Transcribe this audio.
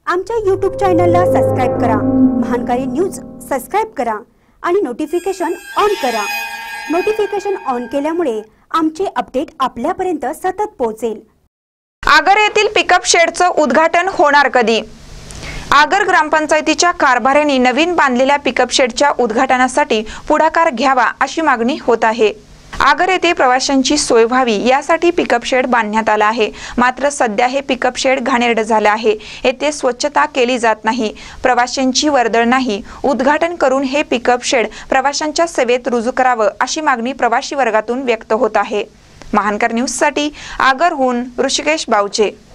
आमच्या YouTube चॅनलला subscribe करा, महानकारी न्यूज सबस्क्राइब करा आणि नोटिफिकेशन ऑन करा। नोटिफिकेशन ऑन केल्यामुळे आमचे अपडेट आपल्यापर्यंत सतत पोहोचेल। आगर येथील पिकअप शेडचं उद्घाटन होणार कधी? आगर ग्रामपंचायतीच्या कारभाऱ्यांनी नवीन बांधलेल्या पिकअप शेडच्या उद्घाटनासाठी पुढाकार घ्यावा अशी मागणी होत आहे। आगर येथे प्रवाशांची सोय व्हावी यासाठी पिकअप शेड बांधण्यात आला आहे। मात्र सध्या हे पिकअप शेड घाणेरडे झाले आहे। येथे स्वच्छता केली जात नाही, प्रवाशांची वर्दळ नाही। उद्घाटन करून हे पिकअप शेड प्रवाशांच्या सेवेत रुजू करावं अशी मागणी प्रवासी वर्गातून व्यक्त होत आहे। महानकर न्यूज साठी आगरहून ऋषिकेश बावचे।